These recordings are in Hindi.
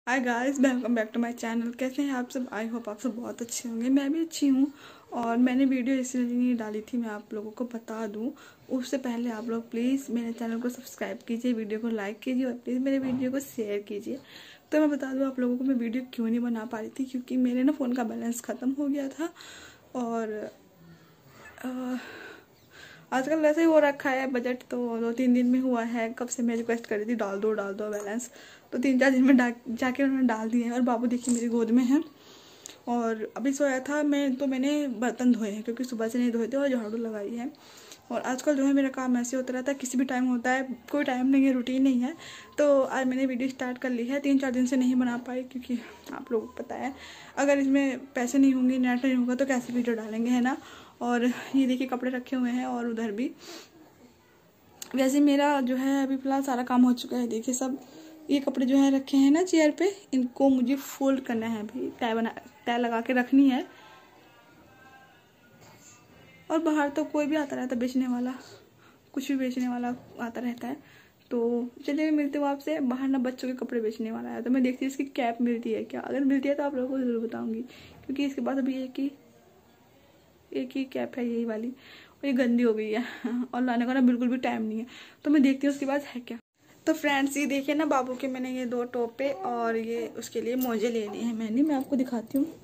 Hi guys, welcome back to my channel. कैसे हैं आप सब? आई होप आप सब बहुत अच्छे होंगे। मैं भी अच्छी हूँ। और मैंने वीडियो इसलिए नहीं डाली थी, मैं आप लोगों को बता दूँ। उससे पहले आप लोग प्लीज़ मेरे चैनल को सब्सक्राइब कीजिए, वीडियो को लाइक कीजिए और प्लीज़ मेरे वीडियो को शेयर कीजिए। तो मैं बता दूँ आप लोगों को, मैं वीडियो क्यों नहीं बना पा रही थी, क्योंकि मेरे ना फ़ोन का बैलेंस ख़त्म हो गया था। और आजकल वैसे ही हो रखा है, बजट तो 2-3 दिन में हुआ है। कब से मैं रिक्वेस्ट कर रही थी डाल दो बैलेंस, तो 3-4 दिन में जाके उन्होंने डाल दिए हैं। और बाबू देखिए मेरी गोद में है और अभी सोया था। मैंने बर्तन धोए हैं क्योंकि सुबह से नहीं धोए थे, और झाड़ू लगाई है। और आजकल जो है मेरा काम ऐसे होता रहता है, किसी भी टाइम होता है, कोई टाइम नहीं है, रूटीन नहीं है। तो आज मैंने वीडियो स्टार्ट कर ली है। 3-4 दिन से नहीं बना पाई क्योंकि आप लोगों को पता है, अगर इसमें पैसे नहीं होंगे, नेट नहीं होगा तो कैसे वीडियो डालेंगे, है ना। और ये देखिए कपड़े रखे हुए हैं और उधर भी। वैसे मेरा जो है अभी फ़िलहाल सारा काम हो चुका है। देखिए सब ये कपड़े जो है रखे हैं ना चेयर पे, इनको मुझे फोल्ड करना है। अभी तय लगा के रखनी है। और बाहर तो कोई भी आता रहता है बेचने वाला, कुछ भी बेचने वाला आता रहता है। तो चलिए मिलते हो आपसे। बाहर ना बच्चों के कपड़े बेचने वाला है, तो मैं देखती हूँ इसकी कैप मिलती है क्या। अगर मिलती है तो आप लोगों को ज़रूर बताऊंगी, क्योंकि इसके पास अभी एक ही कैप है, यही वाली। और ये गंदी हो गई है और लाने का ना बिल्कुल भी टाइम नहीं है। तो मैं देखती हूँ उसके पास है क्या। तो फ्रेंड्स ये देखिए ना, बाबू के मैंने ये 2 टोपे और ये उसके लिए मोजे ले लिए हैं मैंने। मैं आपको दिखाती हूँ,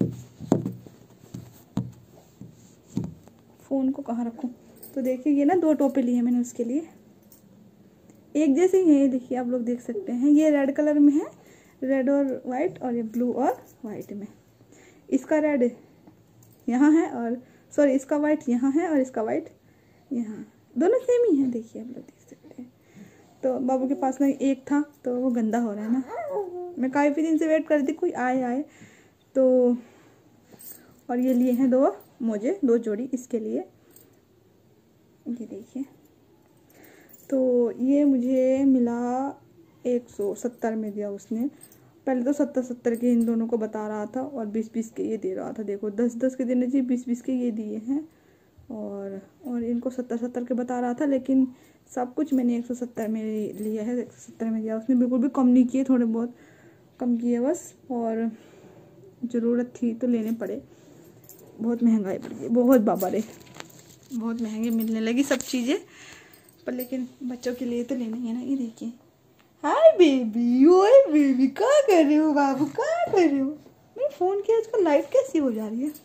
फ़ोन को कहाँ रखूँ। तो देखिए ये ना 2 टोपे लिए हैं मैंने उसके लिए। एक जैसे ही है, ये देखिए आप लोग देख सकते हैं। ये रेड कलर में है, रेड और वाइट, और ये ब्लू और वाइट में। इसका रेड यहाँ है, और सॉरी इसका वाइट यहाँ है और इसका वाइट यहाँ। दोनों सेम ही है, देखिए आप लोग देख सकते हैं। तो बाबू के पास में एक था तो वो गंदा हो रहा है ना। मैं काफ़ी दिन से वेट कर रही थी कोई आए तो। और ये लिए हैं 2 मोजे, 2 जोड़ी इसके लिए। ये देखिए, तो ये मुझे मिला 170 में दिया उसने। पहले तो 70-70 के इन दोनों को बता रहा था, और 20-20 के ये दे रहा था। देखो 10-10 के देने चाहिए, 20-20 के ये दिए हैं। और इनको 70-70 के बता रहा था, लेकिन सब कुछ मैंने 170 में लिया है। 170 में दिया उसने, बिल्कुल भी कम नहीं किए, थोड़े बहुत कम किए बस। और ज़रूरत थी तो लेने पड़े। बहुत महंगाई पड़ गई, बहुत बाबा रे, बहुत महंगी मिलने लगी सब चीज़ें। पर लेकिन बच्चों के लिए तो लेना ही है ना। ये देखिए, हाय बेबी, ओए बेबी, क्या कर रहे हो बाबू, क्या कर रहे हो? मेरे फ़ोन की आजकल लाइट कैसी हो जा रही है?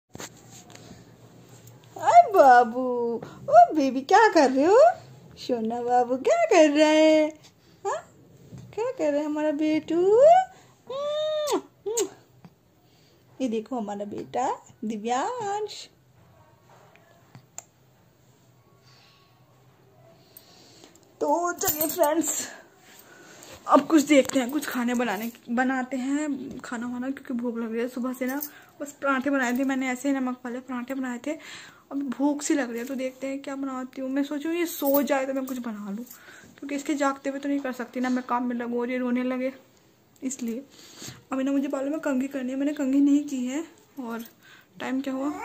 हाय बाबू, ओ बेबी, क्या कर रहे हो? सोना बाबू क्या कर रहा है? हाँ, क्या कर रहा है हमारा बेटू? ये देखो हमारा बेटा दिव्यांश। तो चलिए फ्रेंड्स, अब कुछ देखते हैं, कुछ खाने बनाते हैं खाना वाना, क्योंकि भूख लग रही है। सुबह से ना बस पराठे बनाए थे मैंने, ऐसे नमक वाले पराठे बनाए थे। अब भूख सी लग रही है, तो देखते हैं क्या बनाती हूँ। मैं सोचूँ ये सो जाए तो मैं कुछ बना लूँ, क्योंकि इसके जागते हुए तो नहीं कर सकती ना, मैं काम में लगूँ और ये रोने लगे, इसलिए। अभी ना मुझे बालों में कंघी करनी है, मैंने कंघी नहीं की है। और टाइम क्या हुआ,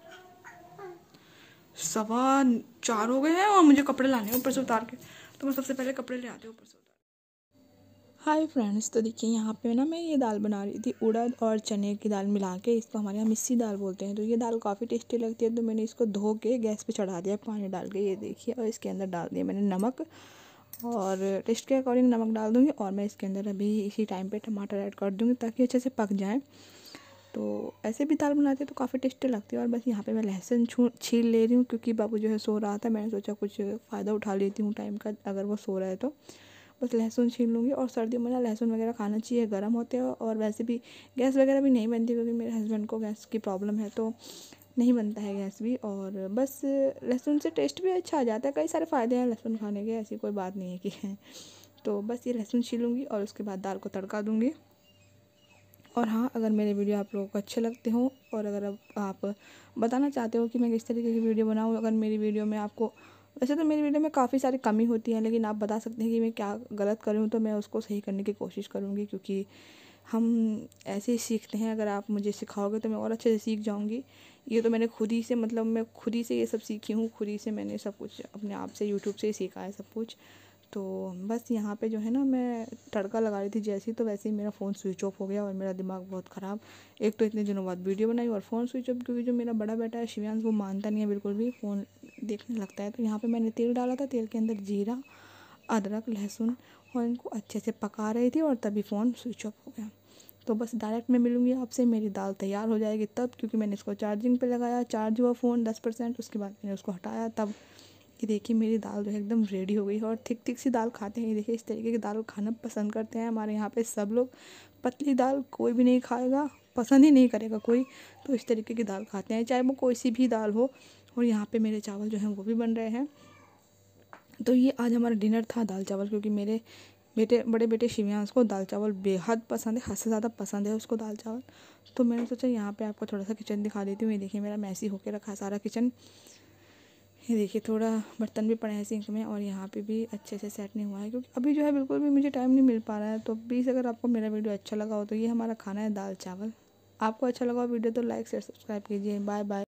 4:15 हो गए हैं, और मुझे कपड़े लाने हैं ऊपर से उतार के। तो मैं सबसे पहले कपड़े ले आती हूँ ऊपर से उतार। हाय फ्रेंड्स, तो देखिए यहाँ पे ना मैं ये दाल बना रही थी, उड़द और चने की दाल मिला के। इसको हमारे यहाँ मिस्सी दाल बोलते हैं। तो ये दाल काफ़ी टेस्टी लगती है। तो मैंने इसको धो के गैस पे चढ़ा दिया पानी डाल के, ये देखिए। और इसके अंदर डाल दिया मैंने नमक, और टेस्ट के अकॉर्डिंग नमक डाल दूँगी। और मैं इसके अंदर अभी इसी टाइम पे टमाटर ऐड कर दूँगी, ताकि अच्छे से पक जाए। तो ऐसे भी दाल बनाते हैं तो काफ़ी टेस्टी लगती है। और बस यहाँ पे मैं लहसुन छील ले रही हूँ, क्योंकि बाबू जो है सो रहा था। मैंने सोचा कुछ फ़ायदा उठा लेती हूँ टाइम का, अगर वो सो रहा है तो। बस लहसुन छील लूँगी। और सर्दियों में ना लहसुन वगैरह खाना चाहिए, गर्म होते हैं। और वैसे भी गैस वगैरह भी नहीं बनती, क्योंकि मेरे हस्बैंड को गैस की प्रॉब्लम है, तो नहीं बनता है गैस भी। और बस लहसुन से टेस्ट भी अच्छा आ जाता है। कई सारे फ़ायदे हैं लहसुन खाने के, ऐसी कोई बात नहीं है कि है। तो बस ये लहसुन छीलूँगी और उसके बाद दाल को तड़का दूँगी। और हाँ, अगर मेरे वीडियो आप लोगों को अच्छे लगते हों, और अगर आप बताना चाहते हो कि मैं किस तरीके की वीडियो बनाऊँ, अगर मेरी वीडियो में आपको, वैसे तो मेरी वीडियो में काफ़ी सारी कमी होती है, लेकिन आप बता सकते हैं कि मैं क्या गलत करूँ, तो मैं उसको सही करने की कोशिश करूँगी। क्योंकि हम ऐसे ही सीखते हैं, अगर आप मुझे सिखाओगे तो मैं और अच्छे से सीख जाऊँगी। ये तो मैंने खुद ही से, मतलब मैं खुद ही से ये सब सीखी हूँ, खुद ही से मैंने सब कुछ अपने आप से यूट्यूब से ही सीखा है सब कुछ। तो बस यहाँ पे जो है ना मैं तड़का लगा रही थी जैसे ही, तो वैसे ही मेरा फ़ोन स्विच ऑफ हो गया और मेरा दिमाग बहुत ख़राब। एक तो इतने दिनों बाद वीडियो बनाई और फ़ोन स्विच ऑफ, क्योंकि जो मेरा बड़ा बेटा है शिव्यांश वो मानता नहीं है बिल्कुल भी, फ़ोन देखने लगता है। तो यहाँ पे मैंने तेल डाला था, तेल के अंदर जीरा, अदरक, लहसुन और इनको अच्छे से पका रही थी और तभी फ़ोन स्विच ऑफ हो गया। तो बस डायरेक्ट मैं मिलूँगी आपसे, मेरी दाल तैयार हो जाएगी तब, क्योंकि मैंने इसको चार्जिंग पे लगाया, चार्ज हुआ फ़ोन 10%, उसके बाद मैंने उसको हटाया तब। ये देखिए मेरी दाल जो है एकदम रेडी हो गई। और थिक थिक सी दाल खाते हैं, ये देखिए इस तरीके की दाल खाना पसंद करते हैं हमारे यहाँ पे सब लोग। पतली दाल कोई भी नहीं खाएगा, पसंद ही नहीं करेगा कोई, तो इस तरीके की दाल खाते हैं, चाहे वो कोई सी भी दाल हो। और यहाँ पे मेरे चावल जो हैं वो भी बन रहे हैं। तो ये आज हमारा डिनर था दाल चावल, क्योंकि मेरे बड़े बेटे शिव्यांश को दाल चावल बेहद पसंद है, हद से ज़्यादा पसंद है उसको दाल चावल। तो मैंने सोचा यहाँ पे आपको थोड़ा सा किचन दिखा देती हूँ। ये देखिए मेरा मैसी होके रखा है सारा किचन। ये देखिए थोड़ा बर्तन भी पड़े हैं सिंक में, और यहाँ पे भी अच्छे से सेट नहीं हुआ है, क्योंकि अभी जो है बिल्कुल भी मुझे टाइम नहीं मिल पा रहा है। तो प्लीज़ अगर आपको मेरा वीडियो अच्छा लगा हो तो ये हमारा खाना है दाल चावल। आपको अच्छा लगा हो वीडियो तो लाइक शेयर सब्सक्राइब कीजिए। Bye bye.